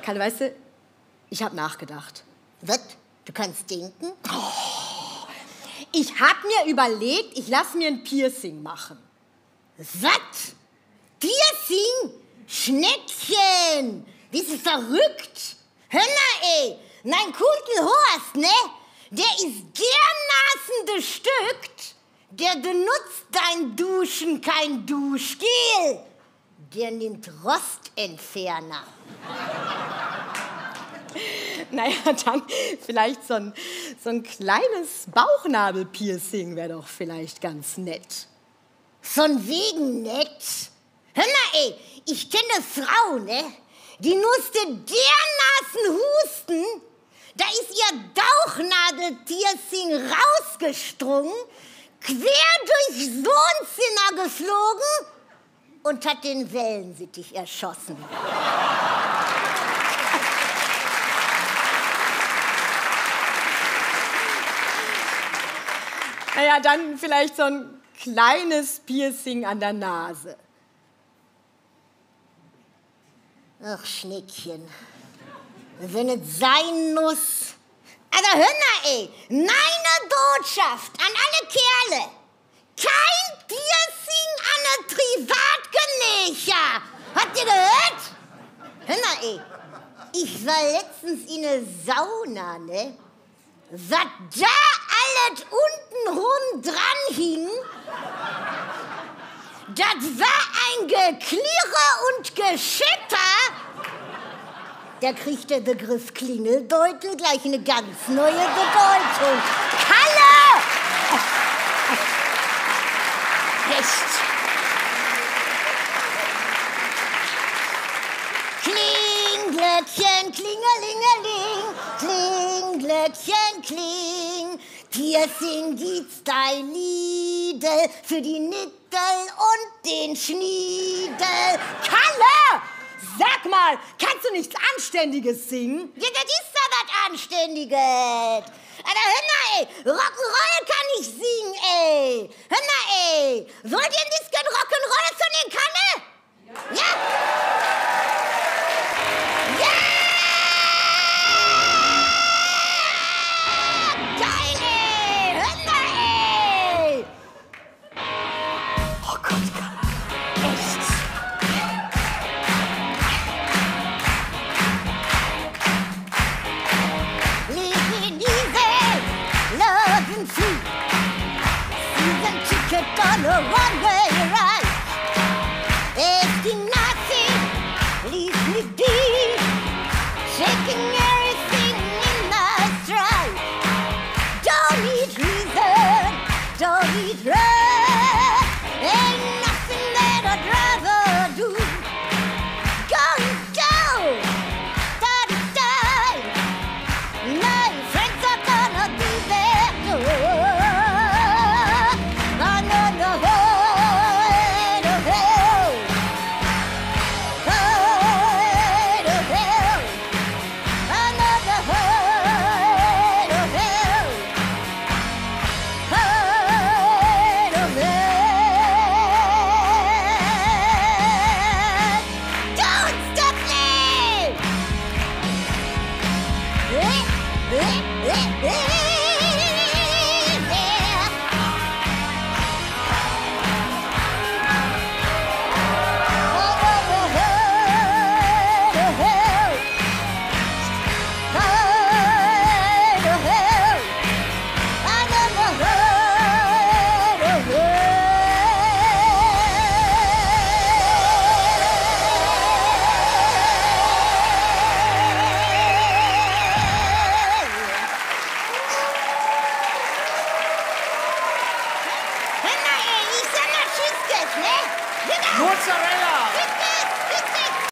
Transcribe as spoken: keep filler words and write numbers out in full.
Kalle, weißt du, ich habe nachgedacht. Was? Du kannst denken? Oh, ich habe mir überlegt, ich lasse mir ein Piercing machen. Was? Piercing? Schneckchen! Bist du verrückt? Hör mal, ey! Mein Kumpel Horst, ne? Der ist dermaßen bestückt, der benutzt dein Duschen kein Duschgel. Der nimmt Rostentferner. Naja, dann vielleicht so ein, so ein kleines Bauchnabelpiercing wäre doch vielleicht ganz nett. Von wegen nett? Hör mal, ey, ich kenne eine Frau, ne? Die musste dermaßen husten, da ist ihr Bauchnabelpiercing rausgesprungen, quer durchs Wohnzimmer geflogen und hat den Wellensittich erschossen. Naja, dann vielleicht so ein kleines Piercing an der Nase. Ach, Schneckchen, wenn es sein muss. Also hör mal, ey, meine Botschaft an alle Kerle. Kein Piercing an der Privatgemächer. Habt ihr gehört? Hör mal, ey, ich war letztens in der Sauna, ne? Was da alles untenrum dran hing, das war ein Geklirre und Geschipper. Da kriegt der Begriff Klingelbeutel gleich eine ganz neue Bedeutung. Kalle! Echt? Kling, Glöckchen, klingelingeling, kling, Glöckchen, kling. Piercing gibt's dein Liedel für die Nippel und den Schniedel. Kalle! Sag mal, kannst du nichts Anständiges singen? Ja, das ist da was Anständiges. Aber hör mal, ey, Rock'n'Roll kann ich singen, ey. Hör mal, ey, wollt ihr ein bisschen Rock'n'Roll von den Kanne? Ja? Ja? Ja! Geil, ey, hör mal, ey. Oh Gott, Kalle, echt? On a one-way ride. Asking nothing leaves me deep, shaking everything in my stride. Don't need reason, don't need right. Ain't nothing that I'd rather do. Going down, die-die-die. My friends are gonna be there too. Mozzarella!